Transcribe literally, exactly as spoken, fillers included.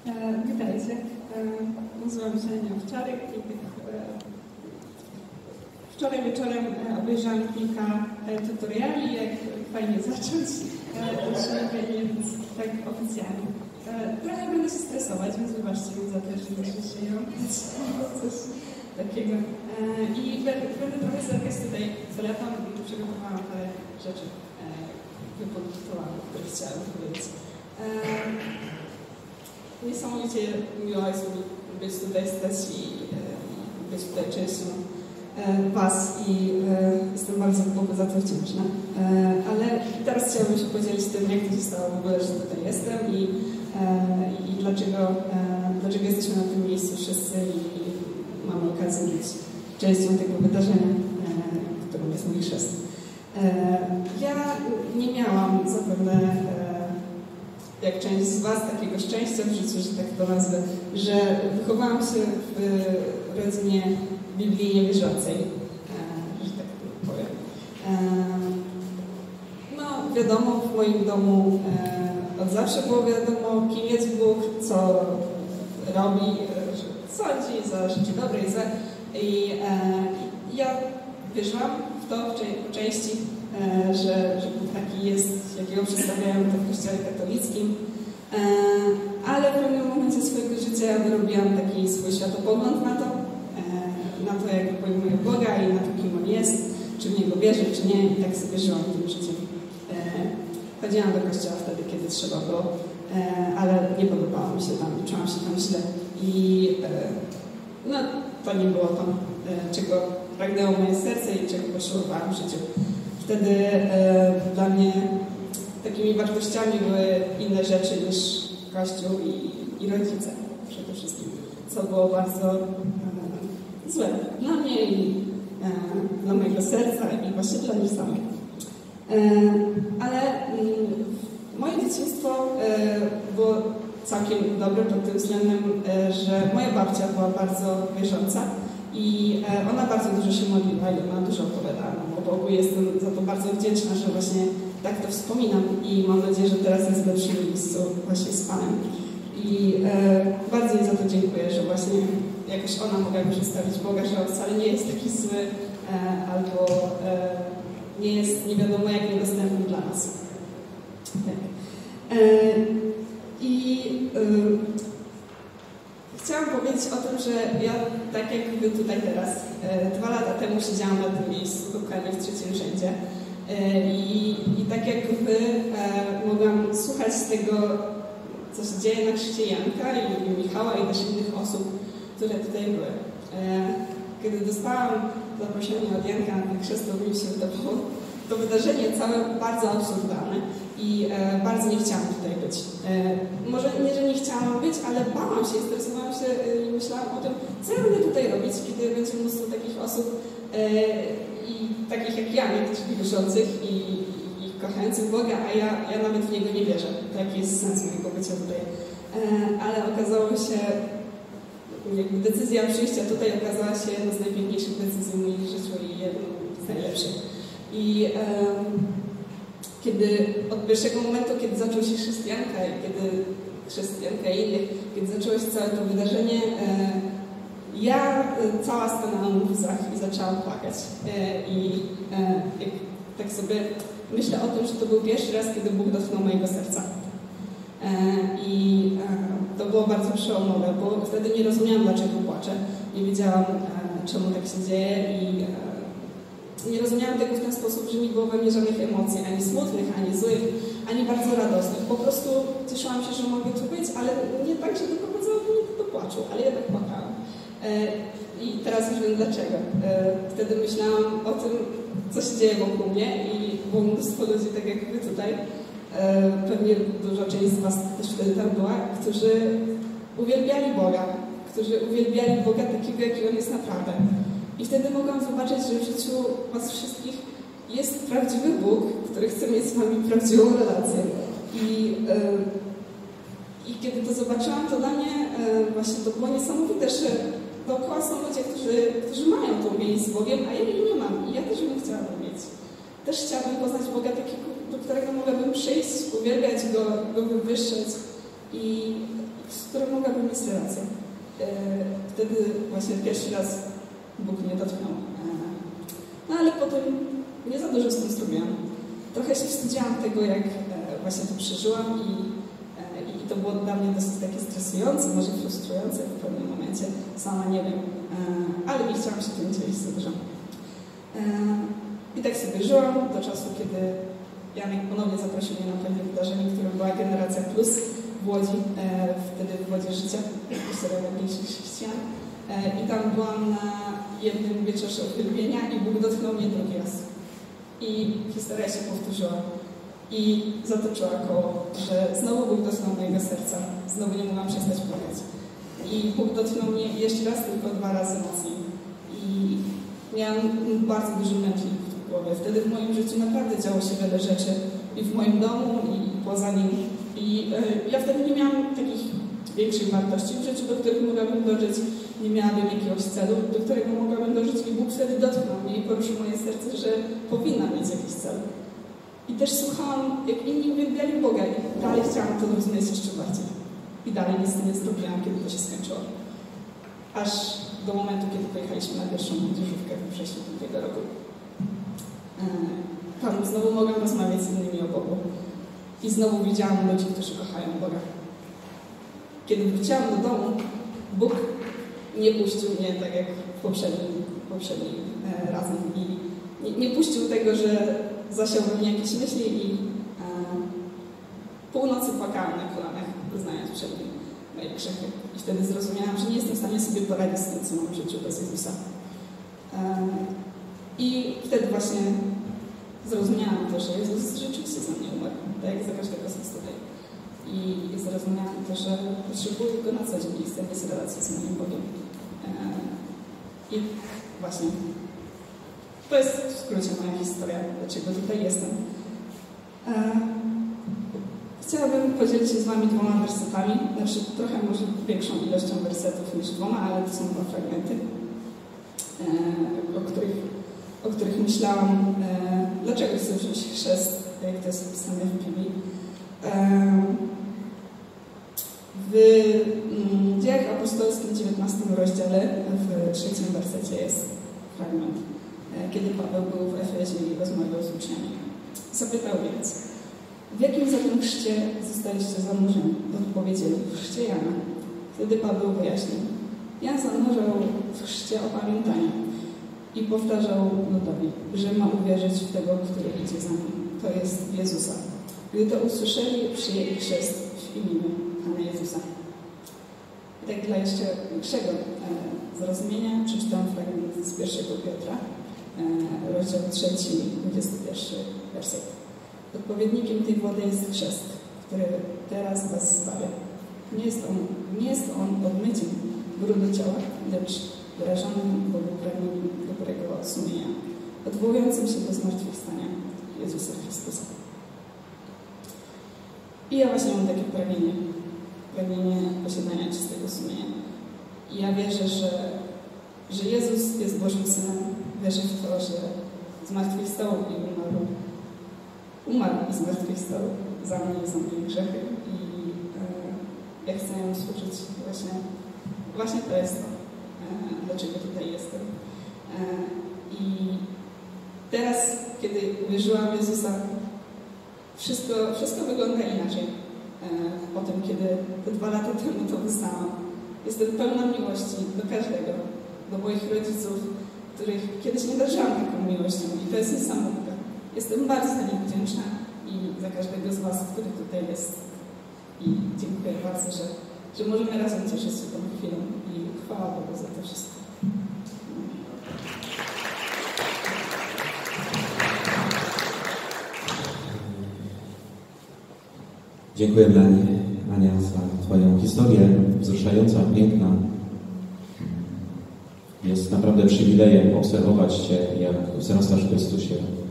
E, witajcie. E, nazywam się Ania Owczarek i tak, e, wczoraj wieczorem e, obejrzałam kilka e, tutoriali, jak fajnie zacząć e, szkolenie, więc tak oficjalnie. E, trochę będę się stresować, więc wybaczcie mi za to, że muszę się robić coś takiego. E, I będę, będę trochę zerkać tutaj telefon i przygotowałam parę rzeczy e, wypodyktowanych, które chciałam powiedzieć. E, Niesamowicie miło jest mi być tutaj, stać i e, być tutaj częścią e, Was i e, jestem bardzo Bogu za to wdzięczna. E, ale teraz chciałabym się podzielić tym, jak to się stało w ogóle, że tutaj jestem i, e, i dlaczego, e, dlaczego jesteśmy na tym miejscu wszyscy i, i mamy okazję być częścią tego wydarzenia, e, którym jest mój chrzest. E, ja nie miałam zapewne e, jak część z Was, takiego szczęścia w życiu, że tak to nazwę, że wychowałam się w rodzinie biblijnie wierzącej, że tak to powiem. No wiadomo, w moim domu od zawsze było wiadomo, kim jest Bóg, co robi, że sądzi za życie dobre i złe. I ja wierzyłam w to w części, że, że Bóg taki jest, jakiego przedstawiają to w Kościele katolickim, ale w pewnym momencie swojego życia wyrobiłam taki swój światopogląd na to, na to, jak pojmuję Boga i na to, kim On jest, czy w Niego wierzę, czy nie, i tak sobie żyłam tym życiem. Chodziłam do kościoła wtedy, kiedy trzeba było, ale nie podobało mi się tam, czułam się tam źle i no, to nie było to, czego pragnęło moje serce i czego potrzebowałam w życiu. Wtedy e, dla mnie takimi wartościami były inne rzeczy niż Kościół i, i rodzice przede wszystkim, co było bardzo e, złe dla mnie i e, dla mojego serca i właśnie dla mnie samej. E, ale m, moje dzieciństwo e, było całkiem dobre pod tym względem, e, że moja babcia była bardzo wierząca. I ona bardzo dużo się modliła i ona dużo opowiadała nam o Bogu. Jestem za to bardzo wdzięczna, że właśnie tak to wspominam i mam nadzieję, że teraz jest w lepszym miejscu właśnie z Panem. I e, bardzo jej za to dziękuję, że właśnie jakoś ona mogła mi przedstawić Boga, że on wcale nie jest taki zły e, albo e, nie jest nie wiadomo jak niedostępny dla nas. Tak. E, I e, Chciałam powiedzieć o tym, że ja, tak jak Wy tutaj teraz, e, dwa lata temu siedziałam na tym miejscu, dokładnie w trzecim rzędzie e, i, i tak jak Wy e, mogłam słuchać z tego, co się dzieje na chrzcie Janka i, i Michała i też innych osób, które tutaj były. E, kiedy dostałam zaproszenie od Janka na chrzest, to mi się wydawało to wydarzenie całe bardzo absurdalne i e, bardzo nie chciałam tutaj być. E, może nie, że nie chciałam być, ale bałam się, stresowałam się e, i myślałam o tym, co ja będę tutaj robić, kiedy będzie mnóstwo takich osób e, i takich jak ja, czyli wierzących i, i, i kochających Boga, a ja, ja nawet w Niego nie wierzę. Taki jest sens mojego bycia tutaj. E, ale okazało się, jakby decyzja przyjścia tutaj okazała się jedną z najpiękniejszych decyzji w moim życiu i jedną z najlepszych. I um, kiedy od pierwszego momentu, kiedy zaczął się chrześcijanka i kiedy chrześcijanka i innych, kiedy zaczęło się całe to wydarzenie, e, ja e, cała stanęłam w łzach i zaczęłam płakać. E, I e, jak, tak sobie myślę o tym, że to był pierwszy raz, kiedy Bóg dotknął mojego serca. E, I e, to było bardzo przełomowe, bo wtedy nie rozumiałam, dlaczego płaczę. Nie wiedziałam, e, czemu tak się dzieje i e, nie rozumiałam tego w ten sposób, że nie było we mnie żadnych emocji, ani smutnych, ani złych, ani bardzo radosnych. Po prostu cieszyłam się, że mogę tu być, ale nie tak, że doprowadzało mnie do płaczu, ale jednak płakałam. E, I teraz już wiem dlaczego. E, wtedy myślałam o tym, co się dzieje wokół mnie i było mnóstwo ludzi, tak jak Wy tutaj, e, pewnie duża część z Was też wtedy tam była, którzy uwielbiali Boga, którzy uwielbiali Boga takiego, jaki On jest naprawdę. I wtedy mogłam zobaczyć, że w życiu Was wszystkich jest prawdziwy Bóg, który chce mieć z Wami prawdziwą relację. I, yy, i kiedy to zobaczyłam, to dla mnie yy, właśnie to było niesamowite, że dookoła są ludzie, którzy, którzy mają tą więź z Bogiem, a ja jej nie mam. I ja też bym chciała mieć. Też chciałabym poznać Boga takiego, do którego mogłabym przyjść, uwielbiać Go, Go wywyższać i w którą mogłabym mieć relację. Wtedy właśnie pierwszy raz Bóg mnie dotknął. No ale potem nie za dużo z tym zrobiłam. Trochę się wstydziłam tego, jak właśnie to przeżyłam i, i to było dla mnie dosyć takie stresujące, może frustrujące w pewnym momencie. Sama nie wiem, ale nie chciałam się tym dzielić za dużo. I tak sobie żyłam do czasu, kiedy Janek ponownie zaprosił mnie na pewne wydarzenie, którym była Generacja Plus w Łodzi, wtedy w Wodzie Życia, historia najmniejszych chrześcijan. I tam byłam na jednym wieczorze uwielbienia i Bóg dotknął mnie drugi raz. I historia się powtórzyła. I zatoczyła koło, że znowu Bóg dotknął mojego serca. Znowu nie mogłam przestać płakać. I Bóg dotknął mnie jeszcze raz, tylko dwa razy mocniej. I miałam bardzo duży mętlik w głowie. Wtedy w moim życiu naprawdę działo się wiele rzeczy. I w moim domu, i poza nim. I yy, ja wtedy nie miałam takich większych wartości w życiu, do których mogłabym dążyć. Nie miałabym jakiegoś celu, do którego mogłabym dążyć. I Bóg wtedy dotknął mnie i poruszył moje serce, że powinna mieć jakiś cel. I też słuchałam, jak inni uwielbiali Boga i dalej chciałam to rozumieć jeszcze bardziej. I dalej nic nie zrobiłam, kiedy to się skończyło. Aż do momentu, kiedy pojechaliśmy na pierwszą młodzieżówkę w wrześniu tego roku. Tam znowu mogłam rozmawiać z innymi o Bogu. I znowu widziałam ludzi, którzy kochają Boga. Kiedy wróciłam do domu, Bóg nie puścił mnie tak jak poprzednim, poprzednim e, razem. I nie, nie puścił tego, że zasiał we mnie jakieś myśli i e, północy płakałam na kolanach, znając przed nim moje grzechy. I wtedy zrozumiałam, że nie jestem w stanie sobie poradzić z tym, co mam w życiu bez Jezusa. E, I wtedy właśnie zrozumiałam to, że Jezus rzeczywiście za mnie umarł, tak jak za każdego z nas tutaj. I, I zrozumiałam to, że potrzebuję go na co dzień i chcę mieć relację z moim Bogiem. E, I właśnie to jest w skrócie moja historia, dlaczego tutaj jestem. E, chciałabym podzielić się z Wami dwoma wersetami, znaczy trochę może większą ilością wersetów niż dwoma, ale to są dwa fragmenty, e, o, których, o których myślałam, e, dlaczego chcę wziąć chrzest, jak to jest opisane w Biblii. W Dziejach Apostolskich w dziewiętnastym rozdziale, w trzecim wersecie jest fragment, kiedy Paweł był w Efezie i rozmawiał z uczniami. Zapytał więc, w jakim zatem chrzcie zostaliście zanurzeni? Odpowiedzieli, w chrzcie Jana. Wtedy Paweł wyjaśnił, Jan zanurzał w chrzcie opamiętania i powtarzał ludowi, że ma uwierzyć w tego, który idzie za nim, to jest w Jezusa. Gdy to usłyszeli, przyjęli chrzest w imieniu Pana Jezusa. I tak dla jeszcze większego e, zrozumienia przeczytam fragment z pierwszego Piotra, e, rozdział trzeci, dwudziesty pierwszy werset. Odpowiednikiem tej wody jest chrzest, który teraz was zbawia. Nie jest on, nie jest on odmyciem brudu ciała, lecz wyrażonym Bogu pragnieniem dobrego sumienia, odwołującym się do zmartwychwstania Jezusa Chrystusa. I ja właśnie mam takie pragnienie, pragnienie posiadania czystego sumienia. I ja wierzę, że, że Jezus jest Bożym Synem. Wierzę w to, że zmartwychwstał i umarł. Umarł i zmartwychwstał za mnie i za moje grzechy. I e, ja chcę Mu służyć właśnie, właśnie to jest to, e, dlaczego tutaj jestem. E, I teraz, kiedy uwierzyłam w Jezusa, Wszystko, wszystko wygląda inaczej. E, po tym, kiedy te dwa lata temu to wyznałam. Jestem pełna miłości do każdego, do moich rodziców, których kiedyś nie darzyłam taką miłością i to jest niesamowite. Jestem bardzo za nich wdzięczna i za każdego z Was, który tutaj jest. I dziękuję bardzo, że, że możemy razem cieszyć się tą chwilą i chwała Bogu za to wszystko. Dziękuję dla Ania za Twoją historię, wzruszająca, piękna. Jest naprawdę przywilejem obserwować Cię, jak wzrastasz w Chrystusie.